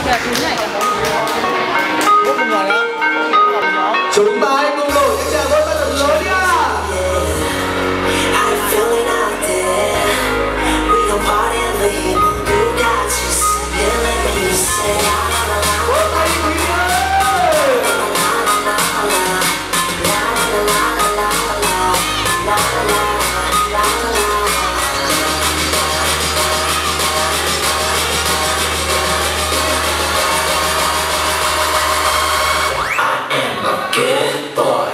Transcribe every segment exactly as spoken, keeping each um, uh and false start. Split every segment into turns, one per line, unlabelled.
Kìa, chú nhảy kìa.
Một người á.
Chúng ta hãy cùng nổi những tràng vỗ tay thật lớn đi ạ.
Good boy.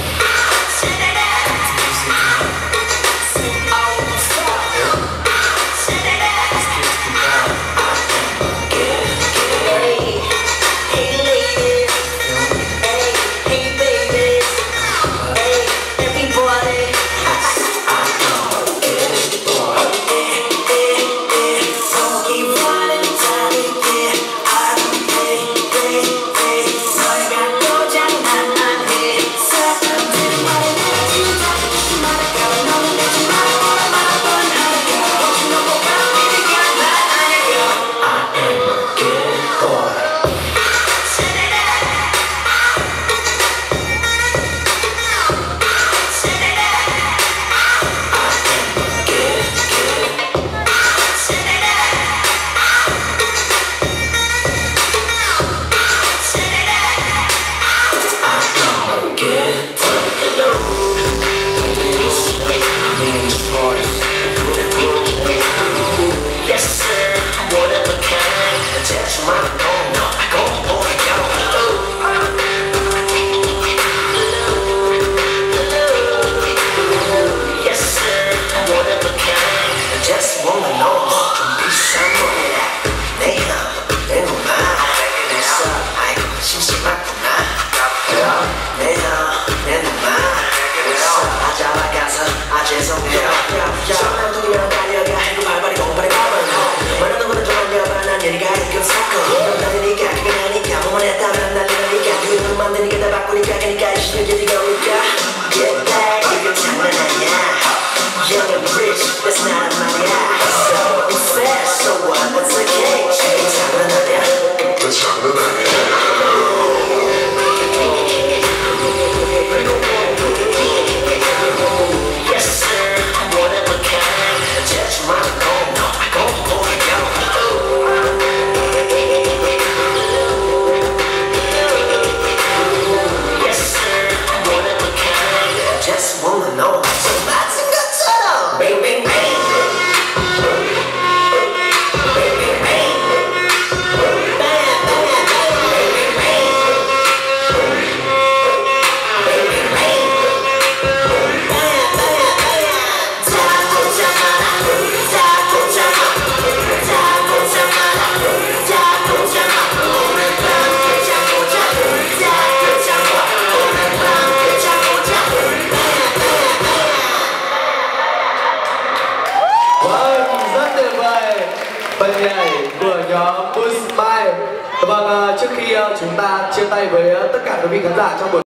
Phần nhảy của nhóm Push By. Vâng, trước khi chúng ta chia tay với tất cả quý vị khán giả trong buổi